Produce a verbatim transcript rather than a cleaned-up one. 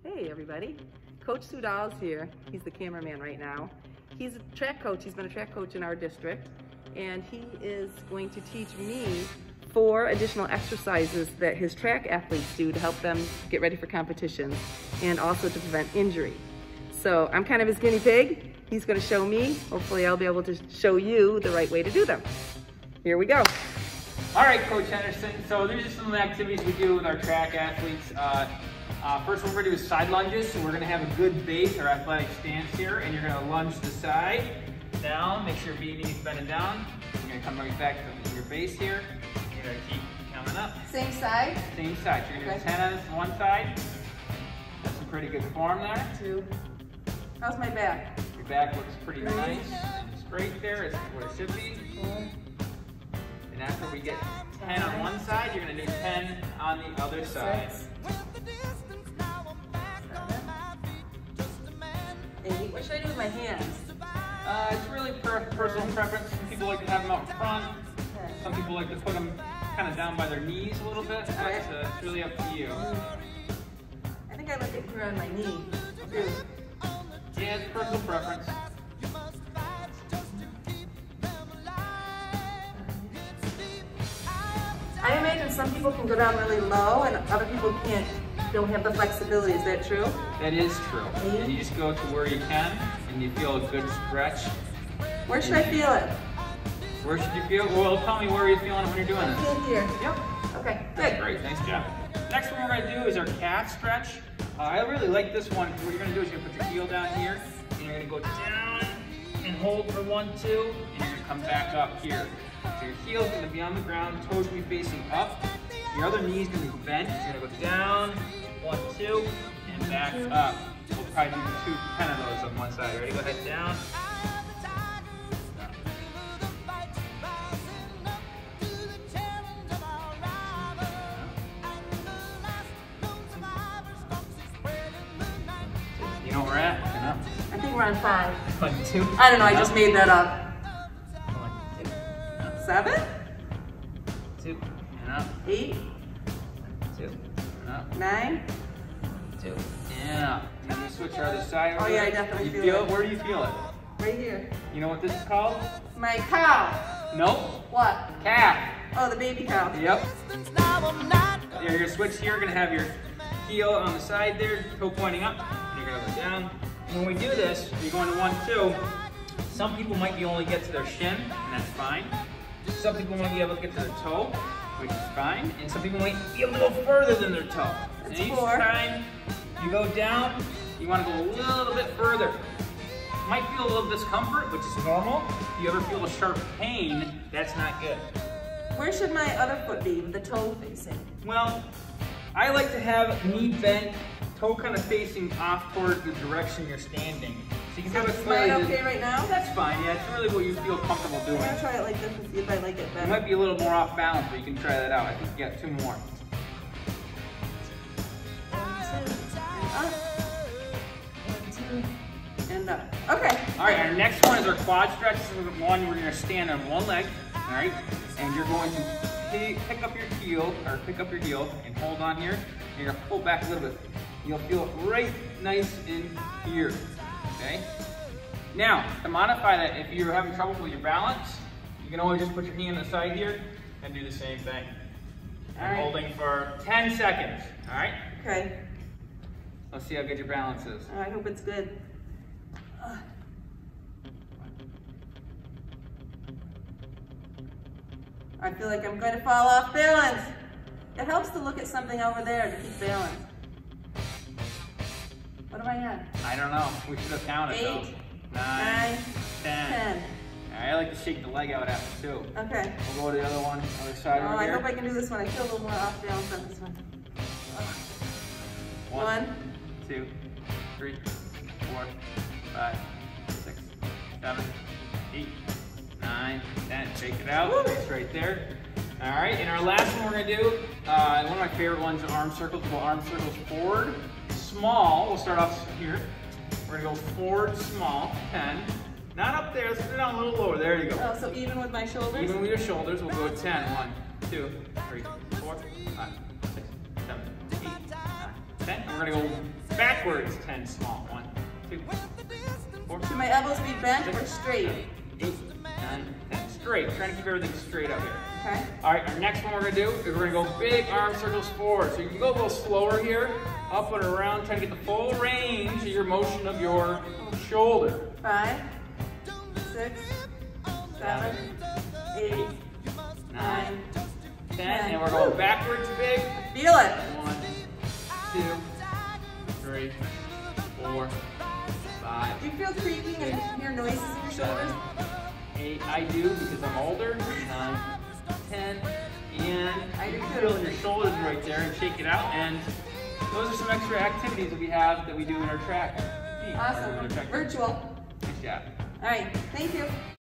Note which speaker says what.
Speaker 1: Hey everybody, Coach Sudal's here. He's the cameraman right now. He's a track coach. He's been a track coach in our district, and he is going to teach me four additional exercises that his track athletes do to help them get ready for competitions and also to prevent injury. So I'm kind of his guinea pig. He's going to show me. Hopefully I'll be able to show you the right way to do them. Here we go.
Speaker 2: All right, Coach Henderson. So these are some of the activities we do with our track athletes. Uh, uh, first one we're gonna do is side lunges. So we're gonna have a good base or athletic stance here, and you're gonna lunge to the side, down, make sure your knees bending down. You're gonna come right back to your base here. You're gonna keep coming up.
Speaker 1: Same side?
Speaker 2: Same side. So you're gonna do okay. ten on this one side. That's some pretty good form there.
Speaker 1: Two. How's my back?
Speaker 2: Your back looks pretty Three. nice and straight there. It's what it should be.
Speaker 1: Four.
Speaker 2: And after we get ten on one side, you're gonna do ten on the other side.
Speaker 1: Six. Eight. What should I do with my hands?
Speaker 2: Uh, it's really per personal preference. Some people like to have them out in front.
Speaker 1: Okay.
Speaker 2: Some people like to put them kind of down by their knees a little bit. But
Speaker 1: Right.
Speaker 2: uh, it's really up to you.
Speaker 1: I think I like it here on my knee. Two.
Speaker 2: Yeah, it's personal preference.
Speaker 1: I imagine some people can go down really low and other people can't, don't have the flexibility. Is that true?
Speaker 2: That is true. And you just go to where you can and you feel a good stretch.
Speaker 1: Where should I feel it?
Speaker 2: Where should you feel? Well, tell me where are you feeling it when you're doing
Speaker 1: I
Speaker 2: it.
Speaker 1: feel it here.
Speaker 2: Yep.
Speaker 1: Okay,
Speaker 2: That's
Speaker 1: good.
Speaker 2: great, nice job. Next one we're gonna do is our calf stretch. Uh, I really like this one. What you're gonna do is you're gonna put your heel down here and you're gonna go down and hold for one, two, and you're gonna come back up here. So your heel's gonna be on the ground, toes gonna be facing up. Your other knee's gonna be bent. You're gonna go down, one, two, and back up. We'll probably do two, ten of those on one side. Ready? Go ahead, down. You know where we're at? Turn up.
Speaker 1: I think we're on five.
Speaker 2: One, two.
Speaker 1: I don't know, I just made that up.
Speaker 2: One, two.
Speaker 1: Seven?
Speaker 2: Two. And up.
Speaker 1: Eight?
Speaker 2: Two. And up.
Speaker 1: Nine?
Speaker 2: Two. And up. And then we switch our other side.
Speaker 1: Oh yeah, I definitely
Speaker 2: you
Speaker 1: feel,
Speaker 2: feel
Speaker 1: it.
Speaker 2: it. Where do you feel it?
Speaker 1: Right here.
Speaker 2: You know what this is called?
Speaker 1: My cow.
Speaker 2: Nope.
Speaker 1: What?
Speaker 2: Calf.
Speaker 1: Oh, the baby cow.
Speaker 2: Yep. You're gonna switch here. You're gonna have your heel on the side there, toe pointing up. And you're gonna go down. And when we do this, you're going to one, two. Some people might be only get to their shin, and that's fine. Some people might be able to get to their toe, which is fine. And some people might be able to go further than their toe.
Speaker 1: That's
Speaker 2: and each
Speaker 1: four.
Speaker 2: time you go down, you want to go a little bit further. You might feel a little discomfort, which is normal. If you ever feel a sharp pain, that's not good.
Speaker 1: Where should my other foot be with the toe facing?
Speaker 2: Well, I like to have knee bent, toe kind of facing off toward the direction you're standing. So you can have it
Speaker 1: Is mine okay right now?
Speaker 2: That's fine, yeah, it's really what you feel comfortable doing.
Speaker 1: I'm gonna try it like this and see if I like it better.
Speaker 2: You might be a little more off balance, but you can try that out. I think you got two more.
Speaker 1: One, two, and up. One, two, and up. Okay.
Speaker 2: All right, our next one is our quad stretch. This is one where you're gonna stand on one leg, all right? And you're going to pick up your heel, or pick up your heel and hold on here. And you're gonna pull back a little bit. You'll feel it right nice in here, okay? Now, to modify that, if you're having trouble with your balance, you can always just put your hand on the side here and do the same thing.
Speaker 1: All right.
Speaker 2: Holding for ten seconds, all right?
Speaker 1: Okay.
Speaker 2: Let's see how good your balance is.
Speaker 1: Oh, I hope it's good. Uh. I feel like I'm going to fall off balance. It helps to look at something over there to keep balance. What am I at?
Speaker 2: I don't know. We should have counted
Speaker 1: Eight,
Speaker 2: though. Nine,
Speaker 1: nine,
Speaker 2: ten.
Speaker 1: ten.
Speaker 2: All right, I like to shake the leg out after too.
Speaker 1: Okay.
Speaker 2: We'll go to the other one, other side
Speaker 1: Oh,
Speaker 2: over
Speaker 1: I
Speaker 2: here.
Speaker 1: hope I can do this one. I feel a little more off balance on this one.
Speaker 2: One,
Speaker 1: One,
Speaker 2: two, three, four, five, six, seven, eight, nine, ten. Shake it out.
Speaker 1: Woo.
Speaker 2: It's right there. All right, and our last one we're gonna do, uh, one of my favorite ones, arm circles. We'll go arm circles forward, small. We'll start off here. We're gonna go forward, small, ten. Not up there, let's put it down a little lower. There you go.
Speaker 1: oh, so even with my shoulders?
Speaker 2: Even with your shoulders, we'll go ten. One, two, three, four, five, six, seven, eight, nine, ten. And we're gonna go backwards. backwards, ten small. One, two, four,
Speaker 1: Should my elbows be bent or
Speaker 2: six,
Speaker 1: straight?
Speaker 2: seven, eight, nine, ten. Straight. Trying to keep everything straight out here.
Speaker 1: Okay.
Speaker 2: All right, our next one we're gonna do is we're gonna go big arm circles forward. So you can go a little slower here, up and around, trying to get the full range of your motion of your shoulder.
Speaker 1: Five, six, seven, eight, nine,
Speaker 2: ten, and we're going backwards big.
Speaker 1: feel it.
Speaker 2: One, two, three, four, five,
Speaker 1: Do you feel creaking and hear noises in your shoulders?
Speaker 2: eight. I do because I'm older. Nine, ten, and
Speaker 1: I do
Speaker 2: you can
Speaker 1: too.
Speaker 2: feel in your shoulders right there and shake it out. And those are some extra activities that we have that we do in our track. team, or in our
Speaker 1: Awesome.
Speaker 2: track.
Speaker 1: Virtual.
Speaker 2: Nice job.
Speaker 1: All right. Thank you.